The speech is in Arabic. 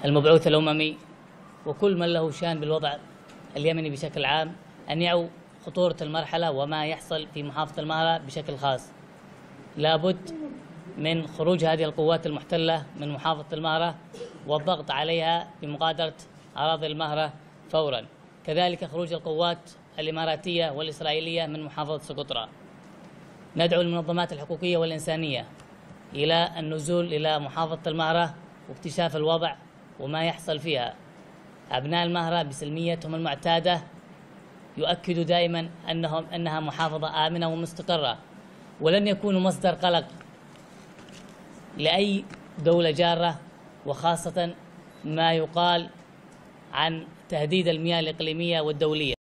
المبعوث الأممي وكل من له شأن بالوضع اليمني بشكل عام أن يعوا خطورة المرحلة وما يحصل في محافظة المهرة بشكل خاص. لابد من خروج هذه القوات المحتلة من محافظة المهرة والضغط عليها بمغادرة أراضي المهرة فورا، كذلك خروج القوات الإماراتية والإسرائيلية من محافظة سقطرى. ندعو المنظمات الحقوقية والإنسانية إلى النزول إلى محافظة المهرة واكتشاف الوضع وما يحصل فيها. أبناء المهرة بسلميتهم المعتادة يؤكدوا دائما أنها محافظة آمنة ومستقرة، ولن يكونوا مصدر قلق لأي دولة جارة، وخاصة ما يقال عن تهديد المياه الإقليمية والدولية.